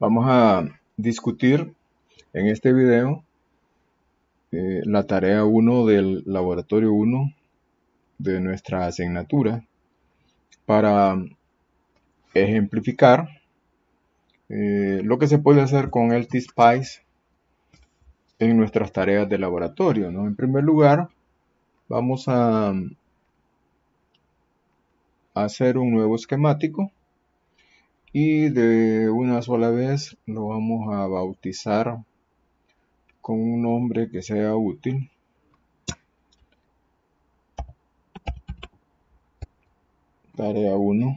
Vamos a discutir en este video la tarea 1 del laboratorio 1 de nuestra asignatura para ejemplificar lo que se puede hacer con el T-Spice en nuestras tareas de laboratorio, ¿no? En primer lugar, vamos a hacer un nuevo esquemático y de una sola vez lo vamos a bautizar con un nombre que sea útil. Tarea 1,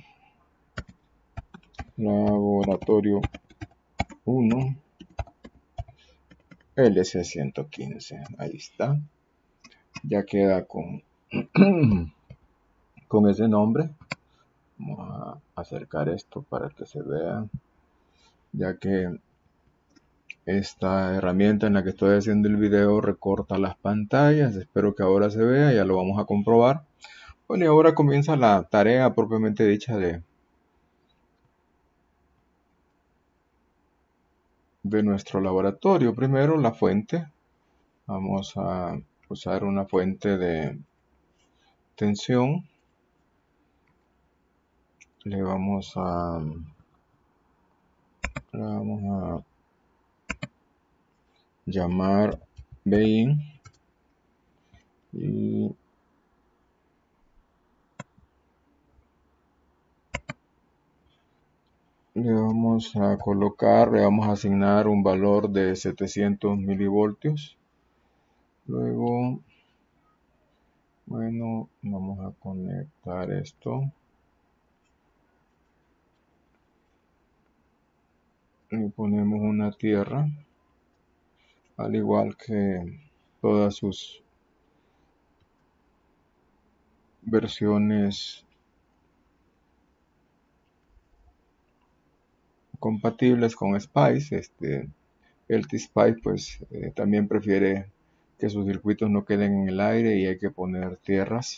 laboratorio 1, LC115. Ahí está. Ya queda con, con ese nombre. Vamos a acercar esto para que se vea, ya que esta herramienta en la que estoy haciendo el video recorta las pantallas. Espero que ahora se vea, ya lo vamos a comprobar. Bueno, y ahora comienza la tarea propiamente dicha de nuestro laboratorio. Primero la fuente. Vamos a usar una fuente de tensión. Le vamos a llamar Bein y le vamos a colocar, le vamos a asignar un valor de 700 milivoltios. Luego, bueno, vamos a conectar esto. Le ponemos una tierra, al igual que todas sus versiones compatibles con Spice. El T-Spice pues también prefiere que sus circuitos no queden en el aire y hay que poner tierras.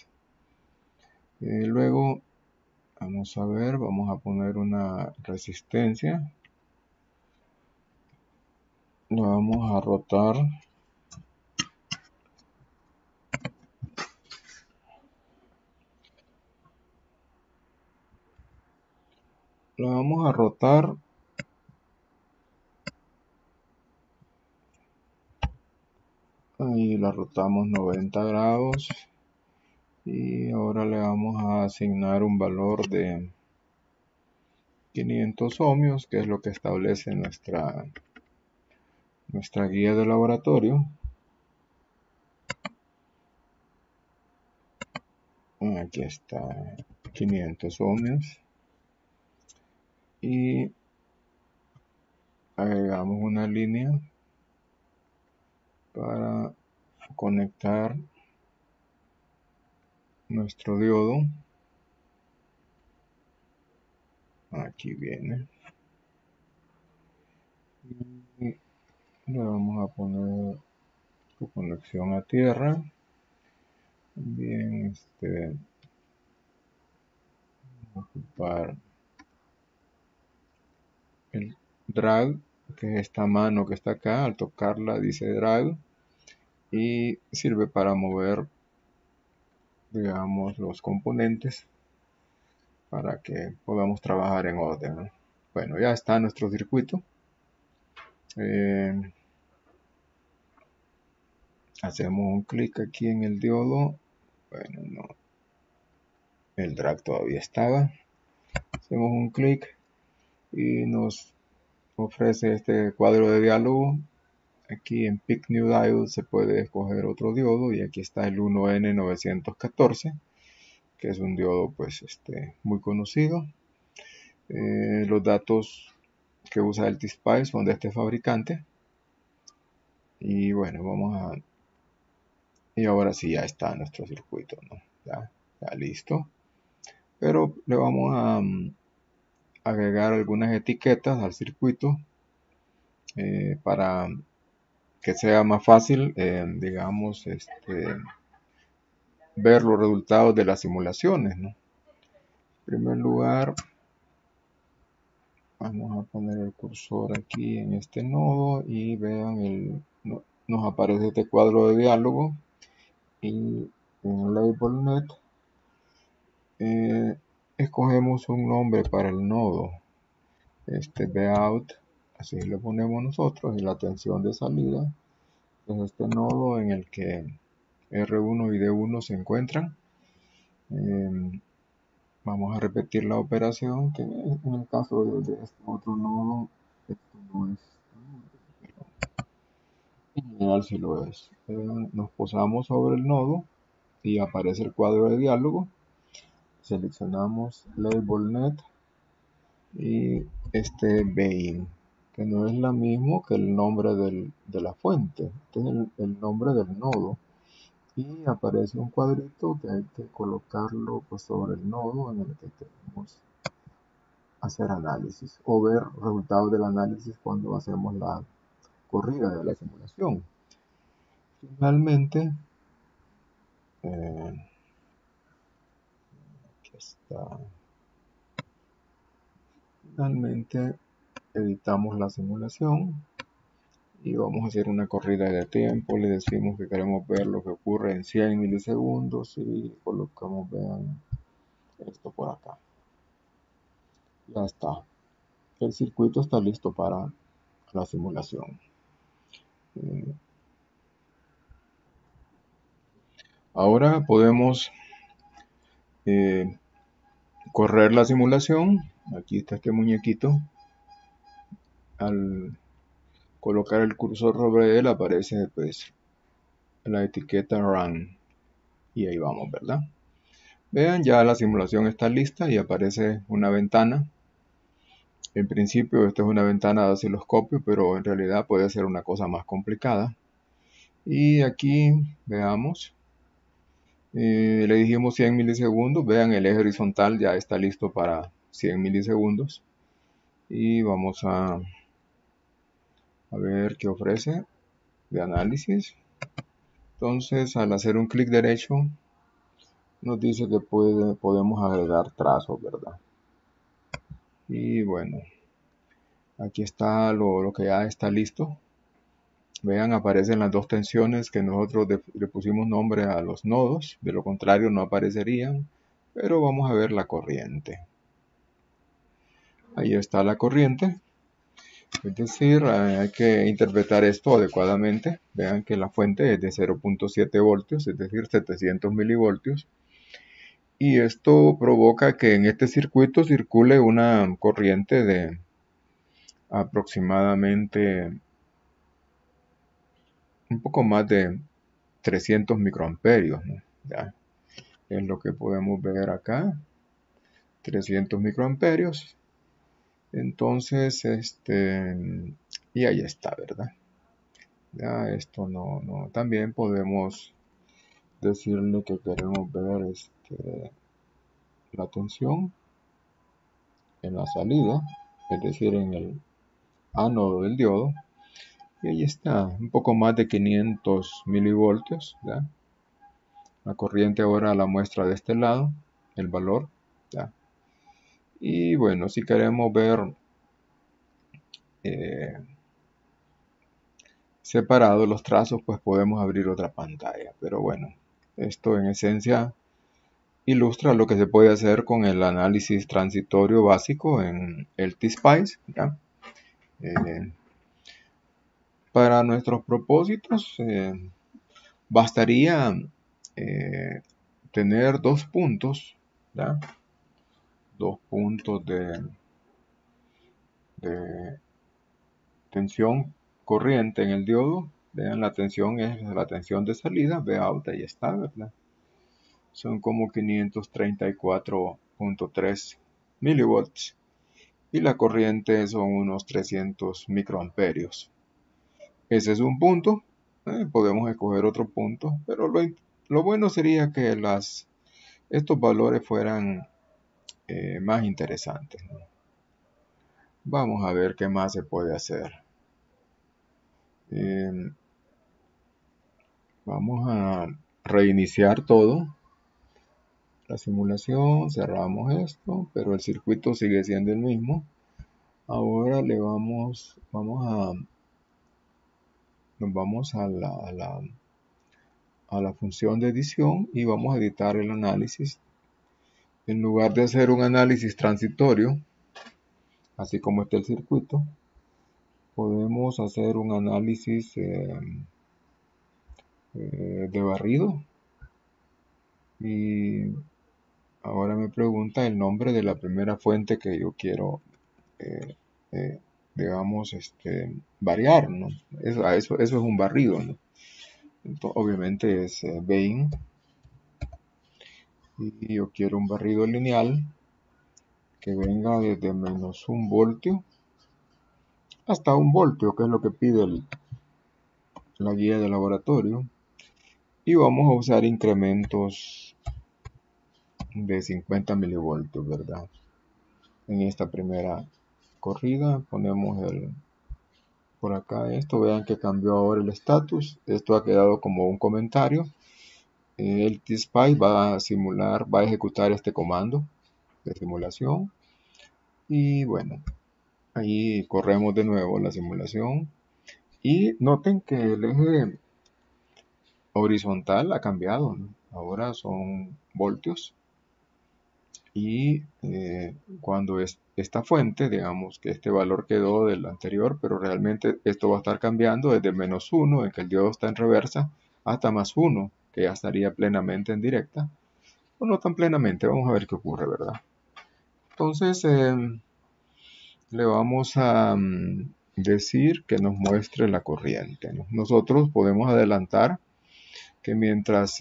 Luego vamos a ver, vamos a poner una resistencia. La vamos a rotar. La vamos a rotar ahí, la rotamos 90 grados y ahora le vamos a asignar un valor de 500 ohmios, que es lo que establece nuestra guía de laboratorio. Aquí está, 500 ohmios, y agregamos una línea para conectar nuestro diodo. Aquí viene, y le vamos a poner su conexión a tierra. Bien, ocupar el drag, que es esta mano que está acá. Al tocarla dice drag y sirve para mover, digamos, los componentes para que podamos trabajar en orden, ¿no? Bueno, ya está nuestro circuito. Hacemos un clic aquí en el diodo. Bueno, no, el drag todavía estaba. Hacemos un clic y nos ofrece este cuadro de diálogo. Aquí en Pick New Diode se puede escoger otro diodo y aquí está el 1N914, que es un diodo pues muy conocido. Los datos que usa el T-Spice son de este fabricante. Y bueno, y ahora sí ya está nuestro circuito, ¿no? Ya listo. Pero le vamos a agregar algunas etiquetas al circuito para que sea más fácil, digamos, ver los resultados de las simulaciones, ¿no? En primer lugar, Vamos a poner el cursor aquí en este nodo y vean, nos aparece este cuadro de diálogo y en LabelNet escogemos un nombre para el nodo, Bout, así le ponemos nosotros, y la tensión de salida es este nodo en el que R1 y D1 se encuentran. Vamos a repetir la operación, que en el caso de este otro nodo, esto no es, en general sí lo es. Nos posamos sobre el nodo y aparece el cuadro de diálogo. Seleccionamos LabelNet y Bein, que no es lo mismo que el nombre de la fuente. Este es el nombre del nodo. Y aparece un cuadrito que hay que colocarlo pues, sobre el nodo en el que queremos hacer análisis o ver resultados del análisis cuando hacemos la corrida de la simulación. Finalmente, aquí está. Finalmente editamos la simulación y vamos a hacer una corrida de tiempo. Le decimos que queremos ver lo que ocurre en 100 milisegundos y colocamos, vean, esto por acá. Ya está. El circuito está listo para la simulación. Ahora podemos correr la simulación. Aquí está este muñequito. Al colocar el cursor sobre él aparece pues la etiqueta Run. Y ahí vamos, ¿verdad? Vean, ya la simulación está lista y aparece una ventana. En principio esta es una ventana de osciloscopio, pero en realidad puede ser una cosa más complicada. Y aquí veamos. Le dijimos 100 milisegundos. Vean, el eje horizontal ya está listo para 100 milisegundos. Y vamos a ver qué ofrece de análisis. Entonces, al hacer un clic derecho, nos dice que podemos agregar trazos, ¿verdad? Y bueno, aquí está lo que ya está listo. Vean, aparecen las dos tensiones que nosotros le pusimos nombre a los nodos. De lo contrario, no aparecerían. Pero vamos a ver la corriente. Ahí está la corriente. Es decir, hay que interpretar esto adecuadamente. Vean que la fuente es de 0.7 voltios, es decir, 700 milivoltios. Y esto provoca que en este circuito circule una corriente de aproximadamente un poco más de 300 microamperios, ¿no? Ya es lo que podemos ver acá, 300 microamperios. Entonces, y ahí está, ¿verdad? Ya esto no, también podemos decirle que queremos ver la tensión en la salida, es decir, en el ánodo del diodo. Y ahí está, un poco más de 500 milivoltios. ¿Ya? La corriente ahora la muestra de este lado, el valor. ¿Ya? Y bueno, si queremos ver separados los trazos, pues podemos abrir otra pantalla. Pero bueno, esto en esencia ilustra lo que se puede hacer con el análisis transitorio básico en el T-Spice. ¿Ya? Para nuestros propósitos bastaría tener dos puntos, ¿ya? Dos puntos de tensión corriente en el diodo. Vean, la tensión es la tensión de salida, Vout, ahí está, ¿verdad? Son como 534.3 milivolts y la corriente son unos 300 microamperios. Ese es un punto. Podemos escoger otro punto, pero lo bueno sería que estos valores fueran más interesantes, ¿no? Vamos a ver qué más se puede hacer. Vamos a reiniciar todo. La simulación, cerramos esto, pero el circuito sigue siendo el mismo. Ahora nos vamos a la función de edición y vamos a editar el análisis. En lugar de hacer un análisis transitorio, así como está el circuito, podemos hacer un análisis de barrido. Y ahora me pregunta el nombre de la primera fuente que yo quiero, eh, eh, digamos, variar, ¿no? Eso es un barrido, ¿no? Entonces, obviamente es Bain, y yo quiero un barrido lineal que venga desde menos 1 voltio hasta 1 voltio, que es lo que pide la guía de laboratorio. Y vamos a usar incrementos de 50 milivoltios, ¿verdad? En esta primera corrida ponemos por acá esto. Vean que cambió ahora el estatus. Esto ha quedado como un comentario. El tSpy va a ejecutar este comando de simulación. Y bueno, ahí corremos de nuevo la simulación. Y noten que el eje horizontal ha cambiado, ¿no? Ahora son voltios. Y cuando esta fuente, digamos que este valor quedó del anterior, pero realmente esto va a estar cambiando desde -1, en que el diodo está en reversa, hasta +1, que ya estaría plenamente en directa, o no tan plenamente. Vamos a ver qué ocurre, ¿verdad? Entonces le vamos a decir que nos muestre la corriente, ¿no? Nosotros podemos adelantar que mientras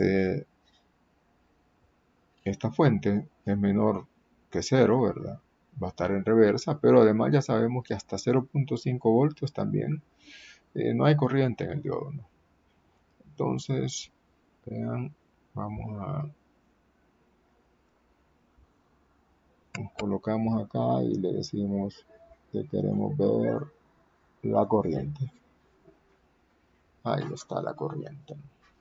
esta fuente es menor que 0, ¿verdad? Va a estar en reversa, pero además ya sabemos que hasta 0.5 voltios también no hay corriente en el diodo, ¿no? Entonces, vean, nos colocamos acá y le decimos que queremos ver la corriente. Ahí está la corriente.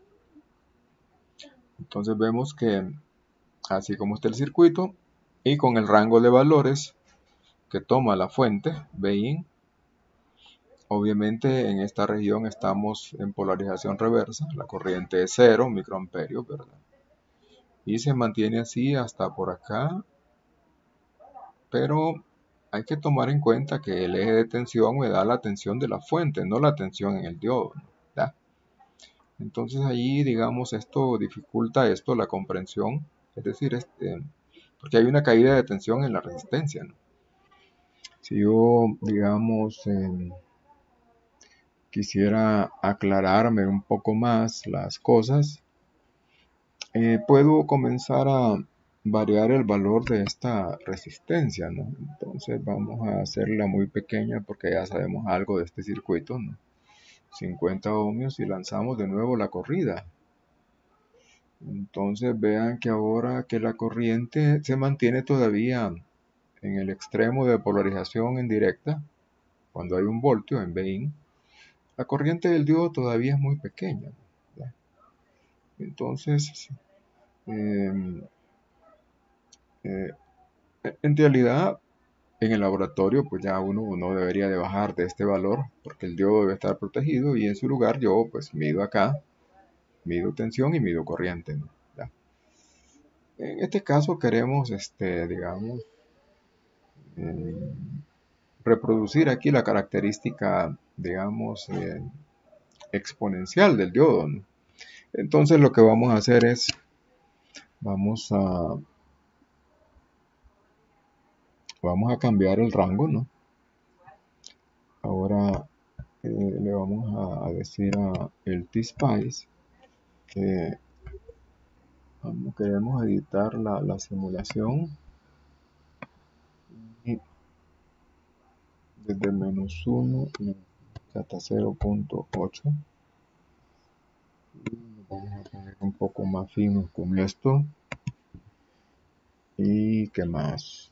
Entonces vemos que así como está el circuito y con el rango de valores que toma la fuente, Bin, obviamente en esta región estamos en polarización reversa, la corriente es 0 microamperios, ¿verdad? Y se mantiene así hasta por acá, pero hay que tomar en cuenta que el eje de tensión me da la tensión de la fuente, no la tensión en el diodo, ¿verdad? Entonces allí, digamos, esto dificulta la comprensión, es decir, porque hay una caída de tensión en la resistencia, ¿no? Si yo, digamos, quisiera aclararme un poco más las cosas, puedo comenzar a variar el valor de esta resistencia, ¿no? Entonces vamos a hacerla muy pequeña porque ya sabemos algo de este circuito, ¿no? 50 ohmios y lanzamos de nuevo la corrida. Entonces vean que ahora que la corriente se mantiene todavía en el extremo de polarización en directa, cuando hay 1 voltio en Bin, la corriente del diodo todavía es muy pequeña, ¿verdad? Entonces, eh, eh, en realidad, en el laboratorio, pues ya uno no debería de bajar de este valor, porque el diodo debe estar protegido y en su lugar yo pues mido acá, mido tensión y mido corriente, ¿no? ¿Ya? En este caso queremos, digamos, eh, reproducir aquí la característica, digamos, exponencial del diodo, ¿no? Entonces lo que vamos a hacer es, vamos a, vamos a cambiar el rango, ¿no? Ahora le vamos a decir a el tSpice que queremos editar la simulación y desde -1 hasta 0.8. Vamos a poner un poco más finos con esto. Y qué más.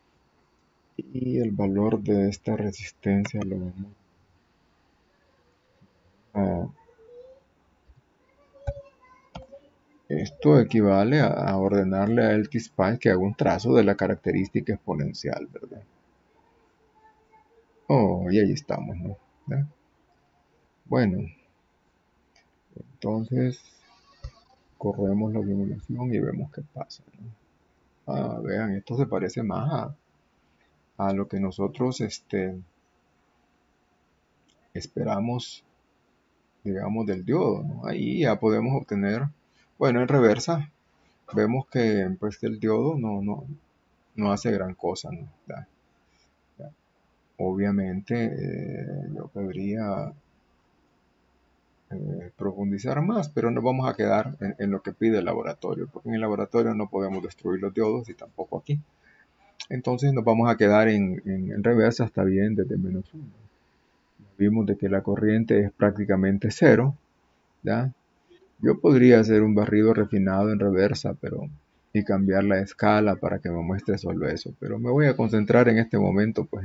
Y el valor de esta resistencia lo vamos a... Esto equivale a ordenarle a LTSPy que haga un trazo de la característica exponencial, ¿verdad? Oh, y ahí estamos, ¿no? ¿Ya? Bueno, entonces corremos la simulación y vemos qué pasa, ¿no? Ah, vean, esto se parece más a lo que nosotros esperamos, digamos, del diodo, ¿no? Ahí ya podemos obtener, bueno, en reversa, vemos que pues el diodo no hace gran cosa, ¿no? Ya. Obviamente yo podría profundizar más, pero nos vamos a quedar en lo que pide el laboratorio, porque en el laboratorio no podemos destruir los diodos y tampoco aquí. Entonces nos vamos a quedar en reversa, está bien, desde -1. Vimos de que la corriente es prácticamente cero, ¿ya? Yo podría hacer un barrido refinado en reversa, y cambiar la escala para que me muestre solo eso, pero me voy a concentrar en este momento pues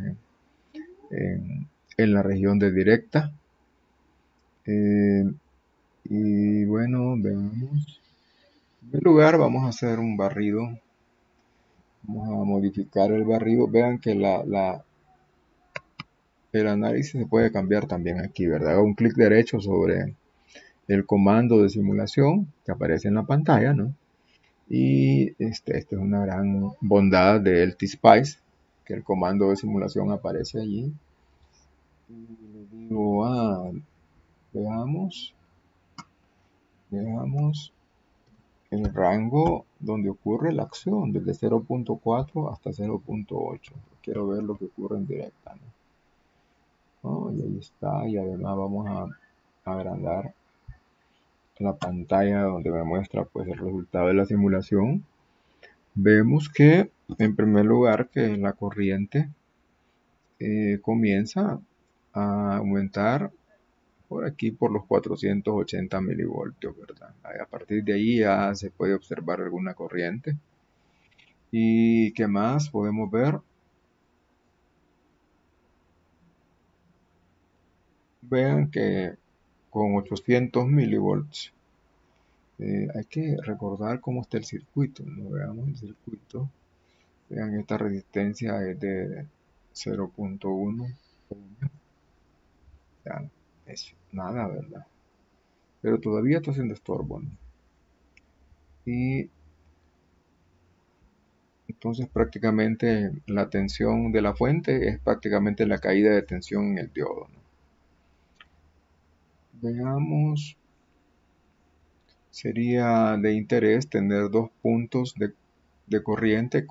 en la región de directa. Eh, y bueno, veamos. En primer lugar vamos a hacer un barrido, vamos a modificar el barrido. Vean que el análisis se puede cambiar también aquí, ¿verdad? Hago un clic derecho sobre el comando de simulación que aparece en la pantalla, ¿no? Y esta es una gran bondad de LTSpice, que el comando de simulación aparece allí. Y le digo, veamos, veamos el rango donde ocurre la acción, desde 0.4 hasta 0.8. Quiero ver lo que ocurre en directa, ¿no? Oh, y ahí está, y además vamos a agrandar la pantalla donde me muestra pues el resultado de la simulación. Vemos que en primer lugar que la corriente comienza a aumentar por aquí por los 480 milivoltios, ¿verdad? A partir de ahí ya se puede observar alguna corriente. ¿Y qué más podemos ver? Vean que con 800 milivolts hay que recordar cómo está el circuito, ¿no? Veamos el circuito. Vean, esta resistencia es de 0.1 ohms. Ya, es nada, ¿verdad? Pero todavía está haciendo estorbo, ¿no? Y entonces prácticamente la tensión de la fuente es prácticamente la caída de tensión en el diodo, ¿no? Veamos, sería de interés tener dos puntos de corriente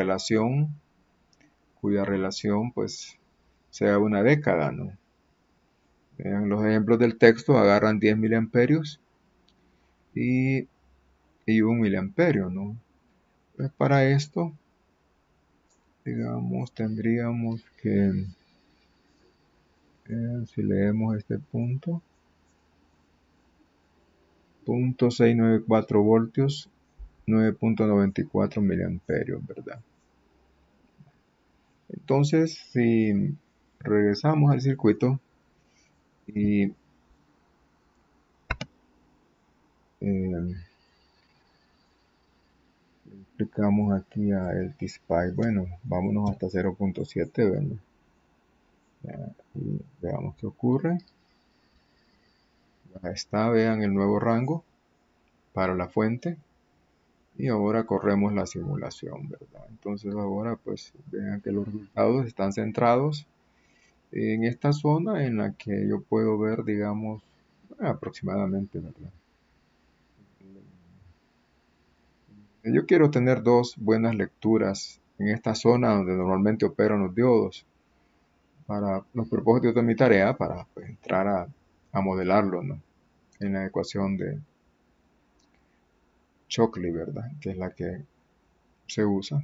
cuya relación pues sea una década, ¿no? Vean, los ejemplos del texto agarran 10 miliamperios y, y 1 miliamperio, ¿no? Pues para esto, digamos, tendríamos que, si leemos este punto 694 voltios, 9.94 miliamperios, ¿verdad? Entonces, si regresamos al circuito y eh, aplicamos aquí a el TSPI, bueno, vámonos hasta 0.7, ¿verdad? Y veamos qué ocurre. Ya está, vean el nuevo rango para la fuente. Y ahora corremos la simulación, ¿verdad? Entonces ahora pues vean que los resultados están centrados en esta zona en la que yo puedo ver, digamos, aproximadamente, ¿verdad? Yo quiero tener dos buenas lecturas en esta zona donde normalmente operan los diodos para los propósitos de mi tarea, para pues, entrar a modelarlo, ¿no? En la ecuación de Shockley, ¿verdad? Que es la que se usa.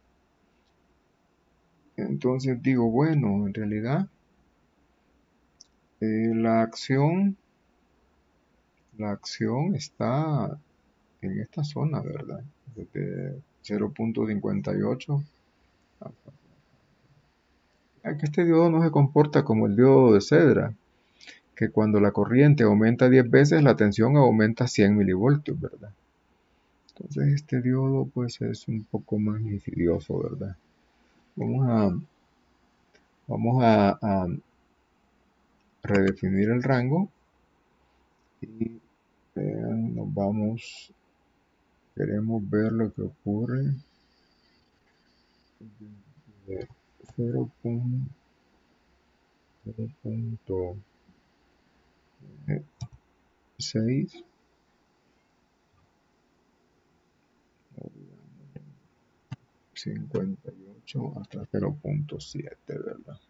Entonces digo, bueno, en realidad la acción está en esta zona, ¿verdad? Desde 0.58 hasta... Que este diodo no se comporta como el diodo de Cedra, que cuando la corriente aumenta 10 veces, la tensión aumenta 100 milivoltios, ¿verdad? Entonces este diodo pues es un poco más insidioso, ¿verdad? Vamos Vamos a redefinir el rango y nos vamos, queremos ver lo que ocurre de 0.6 58 hasta 0.7, ¿verdad?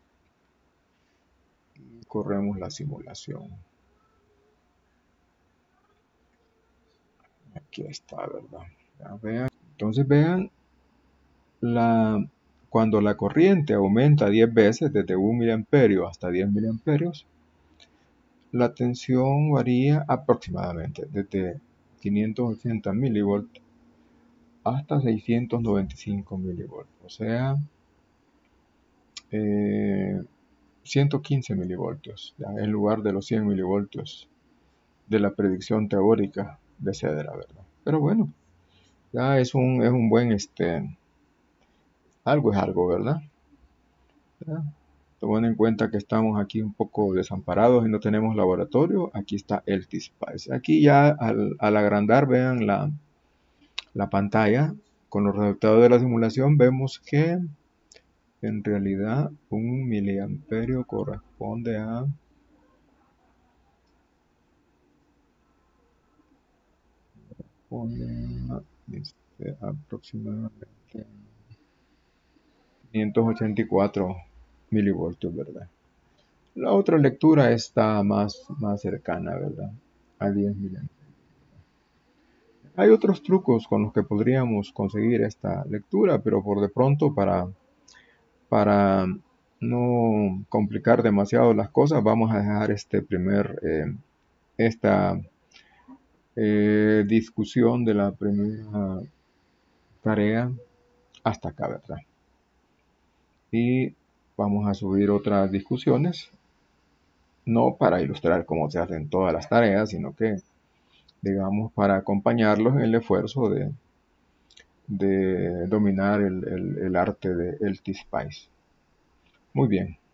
Y corremos la simulación. Aquí está, ¿verdad? Ya vean. Entonces vean, cuando la corriente aumenta 10 veces, desde 1 miliamperio hasta 10 miliamperios, la tensión varía aproximadamente desde 580 milivolts hasta 695 milivolts. O sea, 115 milivoltios, ya, en lugar de los 100 milivoltios de la predicción teórica de Cedra, ¿verdad? Pero bueno, ya es un buen, algo es algo, ¿verdad? ¿Ya? Tomando en cuenta que estamos aquí un poco desamparados y no tenemos laboratorio, aquí está el T-Spice. Aquí ya al agrandar, vean la pantalla, con los resultados de la simulación, vemos que en realidad 1 miliamperio corresponde a aproximadamente 584 milivoltios, ¿verdad? La otra lectura está más cercana, ¿verdad? A 10 miliamperes. Hay otros trucos con los que podríamos conseguir esta lectura, pero por de pronto para no complicar demasiado las cosas, vamos a dejar esta discusión de la primera tarea hasta acá, ¿verdad? Y vamos a subir otras discusiones, no para ilustrar cómo se hacen todas las tareas, sino que, digamos, para acompañarlos en el esfuerzo de dominar el arte del T-Spice. Muy bien.